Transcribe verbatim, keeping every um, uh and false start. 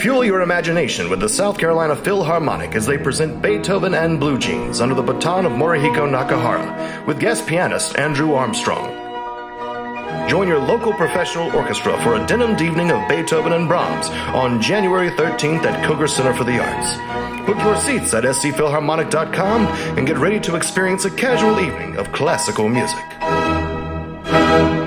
Fuel your imagination with the South Carolina Philharmonic as they present Beethoven and Blue Jeans under the baton of Morihiko Nakahara with guest pianist Andrew Armstrong. Join your local professional orchestra for a denim evening of Beethoven and Brahms on January thirteenth at Koger Center for the Arts. Book your seats at s c philharmonic dot com and get ready to experience a casual evening of classical music.